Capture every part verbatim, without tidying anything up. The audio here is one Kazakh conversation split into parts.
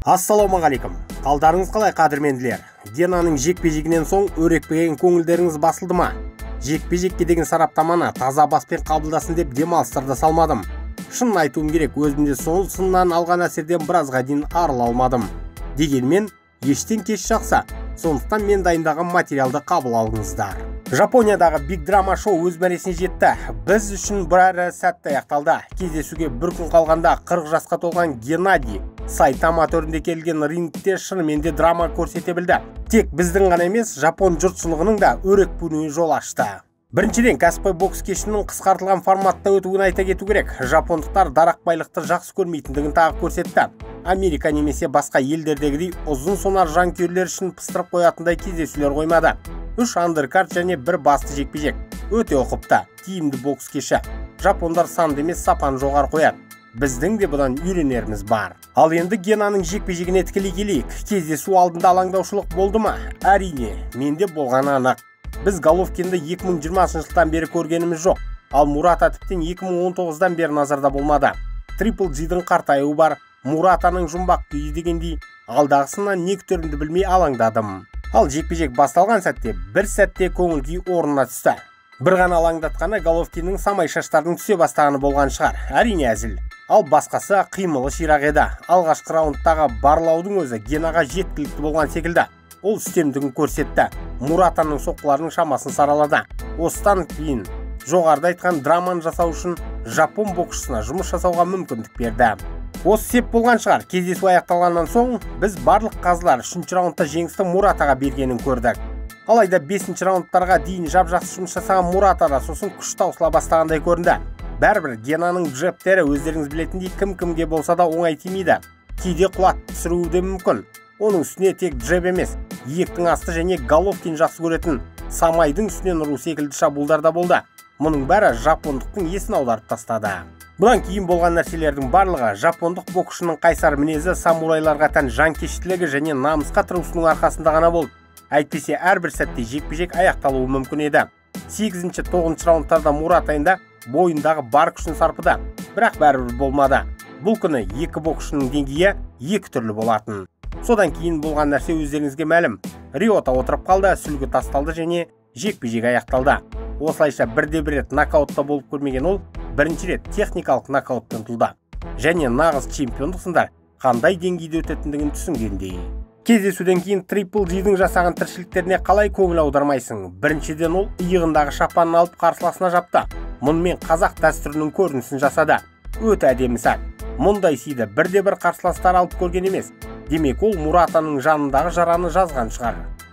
Ассалаумағалейкум. Қалдарыңыз қалай қадірменділер? Генаның жекпе-жегінен соң өрекпеген көңілдеріңіз басылды ма? Жекпе-жекке деген сараптаманы таза баспен қабылдасын деп демалыстарда салмадым. Шынын айтуым керек, өзімде сол сыннан алған әсерден біразға дейін арыла алмадым. Дегенмен, ештен кеш жақса, сондықтан мен дайындаған материалды қабыл алыңыздар. Жапониядағы биг драма шоу өз мәресіне жетті. Біз үшін бір сәтті аяқталды. Кездесуге бір күн қалғанда қырық жасқа толған Геннадий Сайтама төрінде келген рингте шынымен де драма көрсете білді. Тек біздің ғана емес, жапон жұртшылығының да өрекпуіне жол ашты. Біріншіден, кәсіпқой бокс кешінің қысқартылған форматта өтуін айта кету керек. Жапондықтар дарақбайлықты жақсы көрмейтіндігін тағы көрсетті. Америка немесе басқа елдердегідей ұзын сонар жанкүйерлер үшін пыстырып қоятындай кездесулер қоймады. Үш андеркарт және бір басты жекпе-жек. Өте ұқыпты, тиімді бокс кеші. Жапондар санды емес сапан жоғары қояды. Біздің де бұдан үйренеріміз бар. Ал енді Генаның жекпе-жегіне тікелей келейік. Кездесу алдында алаңдаушылық болды ма? Әрине, менде болғаны анық. Біз Головкинді екі мың жиырмасыншы жылдан бері көргеніміз жоқ. Ал Мурата тіптен екі мың он тоғыздан бері назарда болмады. Трипл Джидің қартаюы бар, Муратаның жұмбақ күйі дегендей, алдағысынан не күтерімді білмей алаңдадым. Ал жекпе-жек басталған сәтте бір сәтте көңіл-күй орнына түсті. Бір ғана алаңдатқаны Головкиннің самай шаштардың түсе бастағаны болған шығар. Әрине әзіл. Ал басқасы қимылы ширақ еді. Алғашқы раундтағы барлаудың өзі Генаға жеткілікті болған секілді. Ол үстемдігін көрсетті. Муратаның соққыларының шамасын саралады. Осыдан кейін жоғарыда айтқан драманы жасау үшін жапон боксшысына жұмыс жасауға мүмкіндік берді. Осы сеп болған шығар. Кездесу аяқталғаннан соң біз барлық қазылар үшінші раундта жеңісті Муратаға бергенін көрдік. Алайда бесінші раундтарға дейін жап-жақсы жұмыс жасаған Муратада сосын күш таусыла бастағандай көрінді. Бәрібір Генаның джебтері өздеріңіз білетіндей кім-кімге болса да оңай тимейді. Кейде құлат түсіруі де мүмкін. Оның үстіне тек джеб емес, иектің асты және Головкин жақсы көретін самайдың үстінен ұру секілді шабуылдар да болды. Мұның бәрі жапондықтың есін аударып тастады. Бұдан кейін болған нәрселердің барлығы жапондық боксшының қайсар мінезі, самурайларға тән жанкештілігі және намысқа тырысуының арқасында ғана болды. Әйтпесе әрбір сәтте жекпе-жек аяқталуы мүмкін еді. сегізінші тоғызыншы раундтарда Муратайында бойындағы бар күшін сарпыды, бірақ бәрібір болмады. Бұл күні екі боксшының деңгейі екі түрлі болатын. Содан кейін болған нәрсе өздеріңізге мәлім. Риота отырып қалды, сүлгі тасталды және жекпе-жек аяқталды. Осылайша бірде-бір рет нокаутта болып көрмеген ол бірінші рет техникалық нокауттан тұлды. Және нағыз чемпиондық сындар қандай деңгейде өтетіндігін түсінгендей. Кездесуден кейін Трипл Джидің жасаған тіршіліктеріне қалай көңіл аудармайсың? Біріншіден ол иығындағы шапанын алып қарсыласына жапты. Мұнымен қазақ дәстүрінің көрінісін жасады. Өте әдемі сәт. Мұндай сыйды бірде-бір қарсыластар алып көрген емес. Демек ол Муратаның жанындағы жараны жазған шығар.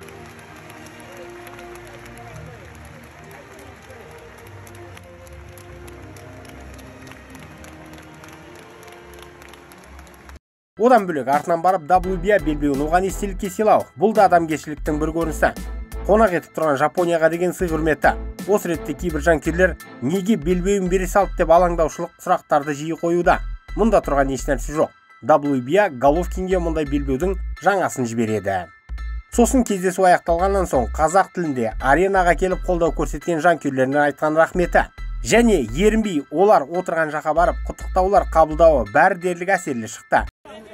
Одан бөлек артынан барып дабл ю би а белбеуін оған естелікке сыйлау. Бұл да адамгершіліктің бір көрінісі. Қонақ етіп тұрған Жапонияға деген сый құрметті. Осы ретте кейбір жанкүйерлер неге белбеуін бере салды деп алаңдаушылық сұрақтарды жиі қоюда. Мұнда тұрған еш нәрсе жоқ. дабл ю би а Головкинге мұндай белбеудің жаңасын жібереді. Сосын кездесу аяқталғаннан соң қазақ тілінде аренаға келіп қолдау көрсеткен жанкүйерлеріне айтқан рахметі. Және ерінбей олар отырған жаққа барып құттықтаулар қабылдауы бәрі дерлік әсерлі шықты.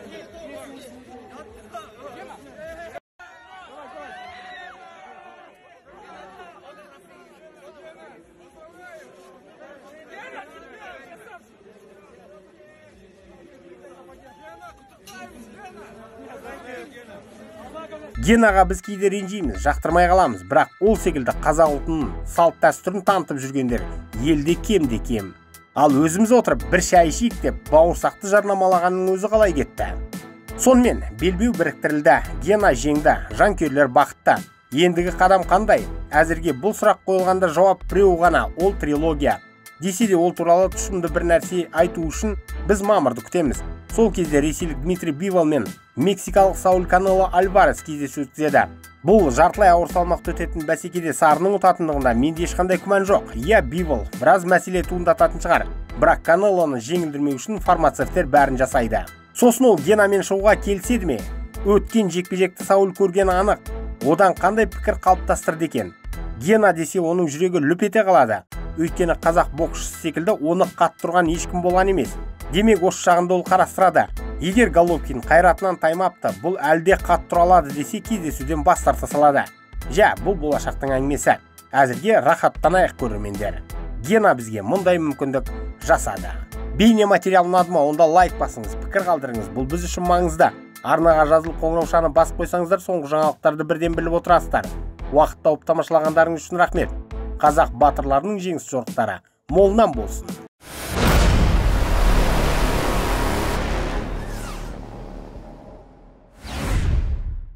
Генаға біз кейде ренжейміз, жақтырмай қаламыз, бірақ ол секілді қазақ ұлтының салт дәстүрін танытып жүргендер елде кемде кем. Ал өзіміз отырып бір шай ішейік деп бауырсақты жарнамалағанның өзі қалай кетті. Сонымен белбеу біріктірілді, Гена жеңді, жанкүйерлер бақытты. Ендігі қадам қандай? Әзірге бұл сұрақ қойылғанда жауап біреу ғана, ол трилогия. Десе де ол туралы тұшымды бір нәрсе айту үшін біз мамырды күтеміз. Сол кезде ресейлік Дмитрий Бивол мен мексикалық Сауль Канело Альварес кездесу өткізеді. Бұл жартылай ауыр салмақта өтетін бәсекеде сарының ұтатындығында менде ешқандай күмән жоқ. Иә, Бивол біраз мәселе туындататын шығар, бірақ Канелоны жеңілдірмеу үшін фармацевтер бәрін жасайды. Сосын ол Генамен шығуға келіседі ме? Өткен жекпе-жекті Сауль көргені анық. Одан қандай пікір қалыптастырды екен? Гена десе оның жүрегі лүп ете қалады. Өйткені қазақ боксшысы секілді оны қатты тұрған ешкім болған емес. Демек осы жағында ол қарастырады. Егер Головкин қайратынан таймапты, бұл әлде қатты тұра алады десе, кездесуден бас тарта салады. Жә, бұл болашақтың әңгімесі. Әзірге рахаттанайық көрермендер. Гена бізге мұндай мүмкіндік жасады. Бейне материал ұнады ма, онда лайк басыңыз, пікір қалдырыңыз, бұл біз үшін маңызды. Арнаға жазылып қоңыраушаны басып қойсаңыздар, соңғы жаңалықтарды бірден біліп отырасыздар. Уақыт тауып тамашалағандарыңыз үшін рахмет. Қазақ батырларының жеңіс жорықтары молынан болсын.